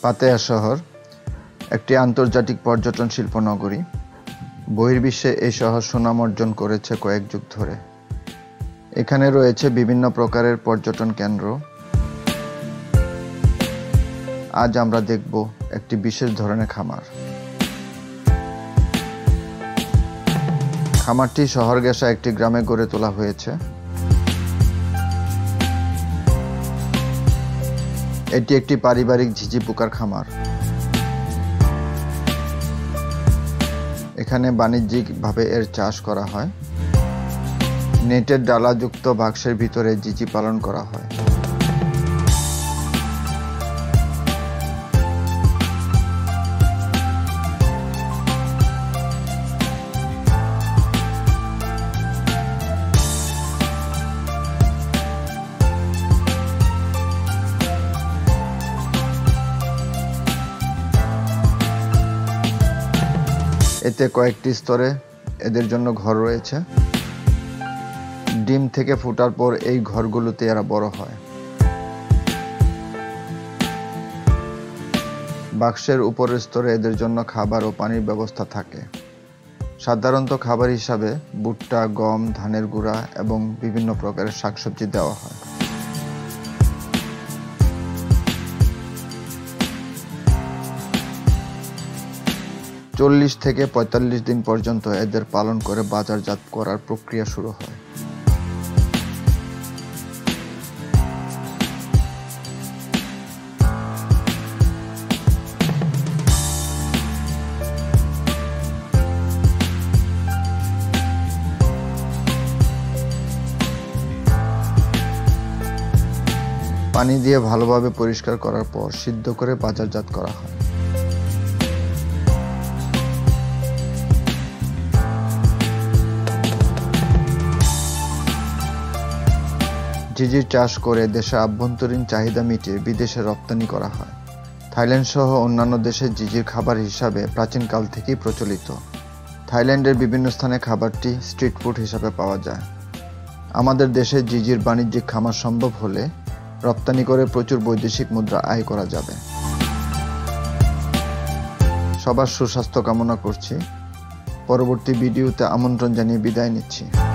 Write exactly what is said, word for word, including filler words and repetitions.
পাতেয়া শহর একটি আন্তর্জাতিক পর্যটন শিল্প নগরী। বহির্বিশ্বে এই শহর সুনাম অর্জন করেছে কয়েক যুগ ধরে। এখানে রয়েছে বিভিন্ন প্রকারের পর্যটন কেন্দ্র। আজ আমরা দেখব একটি বিশেষ ধরনের খামার। খামারটি শহর ঘেঁষা একটি গ্রামে গড়ে তোলা হয়েছে। এটি একটি পারিবারিক ঝিঝি পোকার খামার। এখানে বাণিজ্যিকভাবে এর চাষ করা হয়। নেটের ডালাযুক্ত বাক্সের ভিতরে ঝিঝি পালন করা হয়। এতে কয়েকটি স্তরে এদের জন্য ঘর রয়েছে। ডিম থেকে ফোটার পর এই ঘরগুলোতে এরা বড় হয়। বাক্সের উপরের স্তরে এদের জন্য খাবার ও পানির ব্যবস্থা থাকে। সাধারণত খাবার হিসাবে ভুট্টা, গম, ধানের গুঁড়া এবং বিভিন্ন প্রকারের শাকসবজি দেওয়া হয়। চল্লিশ থেকে পঁয়তাল্লিশ দিন পর্যন্ত এদের পালন করে বাজারজাত করার প্রক্রিয়া শুরু হয়। পানি দিয়ে ভালোভাবে পরিষ্কার করার পর সিদ্ধ করে বাজারজাত করা হয়। ঝিঝির চাষ করে দেশে আভ্যন্তরীণ চাহিদা মিটিয়ে বিদেশে রপ্তানি করা হয়। থাইল্যান্ড সহ অন্যান্য দেশে ঝিঝির খাবার হিসাবে প্রাচীনকাল থেকেই প্রচলিত। থাইল্যান্ডের বিভিন্ন স্থানে খাবারটি স্ট্রিট ফুড হিসাবে পাওয়া যায়। আমাদের দেশে ঝিঝির বাণিজ্যিক খামার সম্ভব হলে রপ্তানি করে প্রচুর বৈদেশিক মুদ্রা আয় করা যাবে। সবার সুস্বাস্থ্য কামনা করছি। পরবর্তী ভিডিওতে আমন্ত্রণ জানিয়ে বিদায় নিচ্ছি।